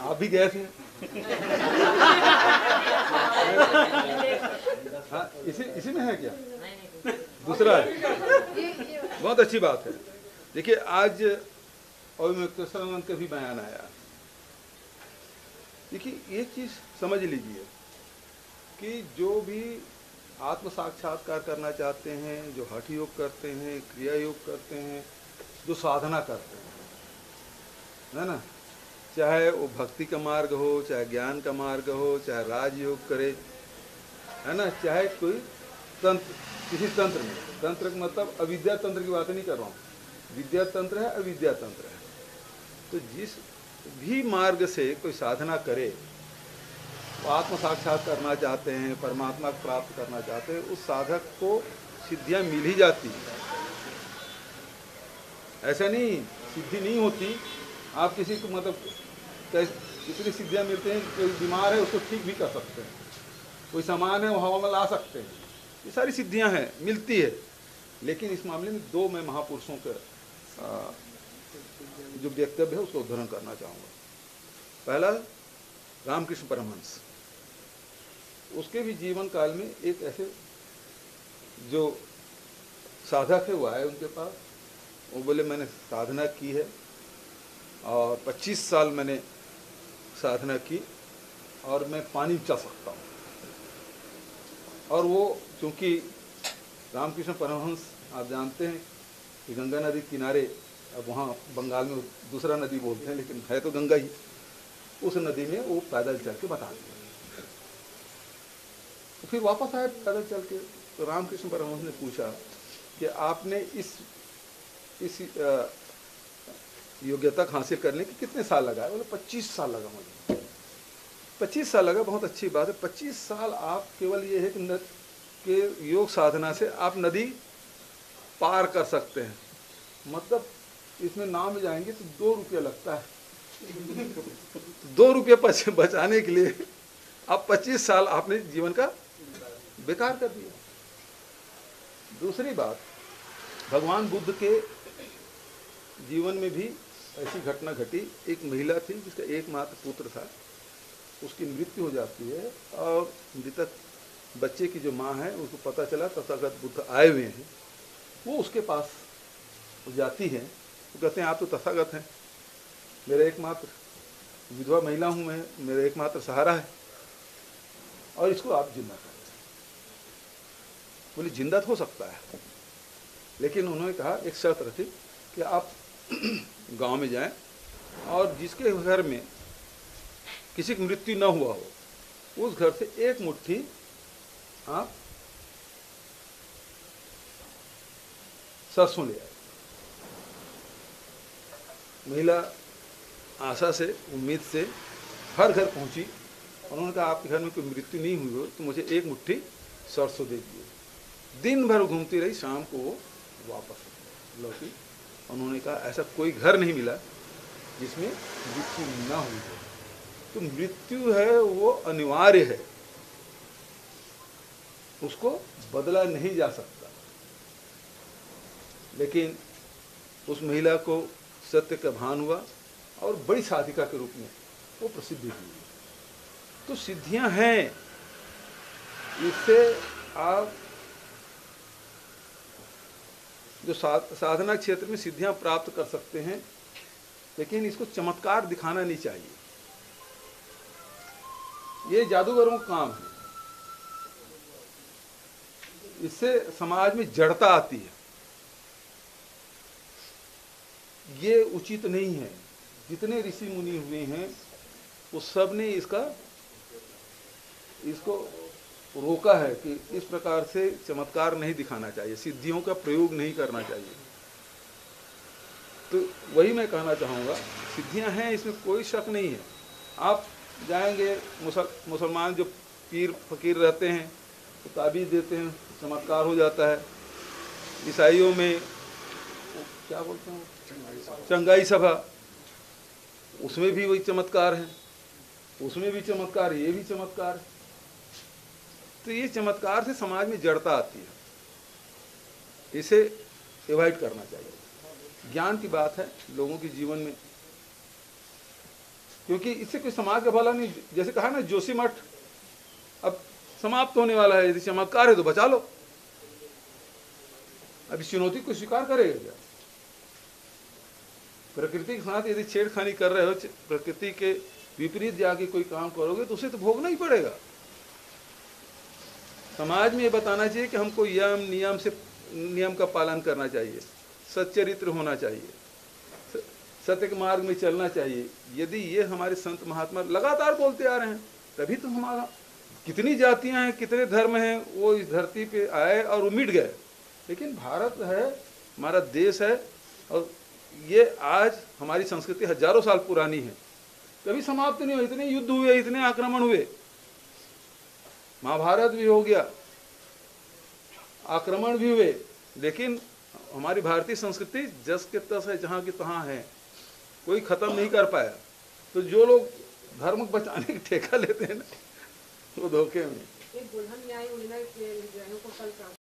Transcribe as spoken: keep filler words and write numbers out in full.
आप भी गए थे। हाँ, इसी इसी में है क्या? दूसरा है। बहुत अच्छी बात है। देखिए आज और मुक्तेश्वरानंद का भी बयान आया। देखिए एक चीज समझ लीजिए कि जो भी आत्म साक्षात्कार करना चाहते हैं, जो हठ योग करते हैं, क्रिया योग करते हैं, जो साधना करते हैं, है ना, चाहे वो भक्ति का मार्ग हो, चाहे ज्ञान का मार्ग हो, चाहे राजयोग करे, है ना, चाहे कोई तंत्र, किसी तंत्र में, तंत्र का मतलब अविद्या तंत्र की बात नहीं कर रहा हूँ, विद्या तंत्र है, अविद्या तंत्र है। तो जिस भी मार्ग से कोई साधना करे, वो आत्म साक्षात करना चाहते हैं, परमात्मा को प्राप्त करना चाहते हैं, उस साधक को सिद्धियां मिल ही जाती है। ऐसा नहीं सिद्धि नहीं होती। आप किसी को मतलब कितनी सिद्धियां मिलती हैं, कोई बीमार है उसको ठीक भी कर सकते हैं, कोई सामान है वो हवा में ला सकते हैं, ये सारी सिद्धियां हैं, मिलती है। लेकिन इस मामले में दो मैं महापुरुषों का जो वक्तव्य है उसको उद्धरण करना चाहूँगा। पहला रामकृष्ण परमहंस, उसके भी जीवन काल में एक ऐसे जो साधक है वो आए उनके पास, वो बोले मैंने साधना की है और पच्चीस साल मैंने साधना की और मैं पानी चल सकता हूँ। और वो चूँकि रामकृष्ण परमहंस आप जानते हैं कि गंगा नदी किनारे, अब वहाँ बंगाल में दूसरा नदी बोलते हैं लेकिन है तो गंगा ही, उस नदी में वो पैदल चल के बता दिया। तो फिर वापस आए पैदल चल के, तो रामकृष्ण परमहंस ने पूछा कि आपने इस इस योग्यता हासिल करने के कितने साल लगाए? बोले पच्चीस साल लगा मुझे। पच्चीस साल लगा, बहुत अच्छी बात है। पच्चीस साल आप केवल ये है कि न, के योग साधना से आप नदी पार कर सकते हैं, मतलब इसमें नाम जाएंगे तो दो रुपया लगता है। दो रुपये बचाने के लिए आप पच्चीस साल आपने जीवन का बेकार कर दिया। दूसरी बात, भगवान बुद्ध के जीवन में भी ऐसी घटना घटी। एक महिला थी जिसका एकमात्र पुत्र था, उसकी मृत्यु हो जाती है और मृतक बच्चे की जो माँ है उसको पता चला तथागत बुद्ध आए हुए हैं। वो उसके पास जाती है, वो कहते हैं आप तो तथागत हैं, मेरा एकमात्र विधवा महिला हूँ मैं, मेरा एकमात्र सहारा है और इसको आप जिंदा करें। बोली जिंदा हो सकता है, लेकिन उन्होंने कहा एक शर्त रखी कि आप गांव में जाएं और जिसके घर में किसी की मृत्यु न हुआ हो उस घर से एक मुट्ठी आप सरसों ले आए। महिला आशा से, उम्मीद से हर घर पहुंची। उन्होंने कहा आपके घर में कोई मृत्यु नहीं हुई हो तो मुझे एक मुट्ठी सरसों दे दिए। दिन भर घूमती रही, शाम को वो वापस लौटी। उन्होंने कहा ऐसा कोई घर नहीं मिला जिसमें मृत्यु ना हुई हो। तो मृत्यु है वो अनिवार्य है, उसको बदला नहीं जा सकता। लेकिन उस महिला को सत्य का भान हुआ और बड़ी साधिका के रूप में वो प्रसिद्धि हुई। तो सिद्धियां हैं, इससे आप जो साधना क्षेत्र में सिद्धियां प्राप्त कर सकते हैं, लेकिन इसको चमत्कार दिखाना नहीं चाहिए। ये जादूगरों का काम है, इससे समाज में जड़ता आती है, ये उचित नहीं है। जितने ऋषि मुनि हुए हैं वो सब ने इसका इसको रोका है कि इस प्रकार से चमत्कार नहीं दिखाना चाहिए, सिद्धियों का प्रयोग नहीं करना चाहिए। तो वही मैं कहना चाहूँगा, सिद्धियां हैं इसमें कोई शक नहीं है। आप जाएंगे, मुसल मुसलमान जो पीर फकीर रहते हैं तो ताबीज़ देते हैं, चमत्कार हो जाता है। ईसाइयों में क्या बोलते हैं, चंगाई सभा, उसमें भी वही चमत्कार है, उसमें भी चमत्कार, ये भी चमत्कार है। तो ये चमत्कार से समाज में जड़ता आती है, इसे एवॉइड करना चाहिए। ज्ञान की बात है, लोगों के जीवन में क्योंकि इससे कोई समाज का भला नहीं। जैसे कहा ना जोशी मठ अब समाप्त होने वाला है, यदि चमत्कार है तो बचा लो। अब इस चुनौती को स्वीकार करेगा क्या? प्रकृति के साथ यदि छेड़खानी कर रहे हो, प्रकृति के विपरीत जाके कोई काम करोगे तो उसे तो भोगना ही पड़ेगा। समाज में ये बताना चाहिए कि हमको यम नियम से नियम का पालन करना चाहिए, सच्चरित्र होना चाहिए, सत्य के मार्ग में चलना चाहिए। यदि ये हमारे संत महात्मा लगातार बोलते आ रहे हैं, तभी तो हमारा कितनी जातियां हैं, कितने धर्म हैं, वो इस धरती पे आए और वो मिट गए। लेकिन भारत है, हमारा देश है, और ये आज हमारी संस्कृति हजारों साल पुरानी है, कभी समाप्त नहीं हुई। इतने युद्ध हुए, इतने आक्रमण हुए, महाभारत भी हो गया, आक्रमण भी हुए, लेकिन हमारी भारतीय संस्कृति जस के तस है, जहाँ की तहाँ है, कोई खत्म नहीं कर पाया। तो जो लोग धर्म बचाने की ठेका लेते हैं ना, वो धोखे में।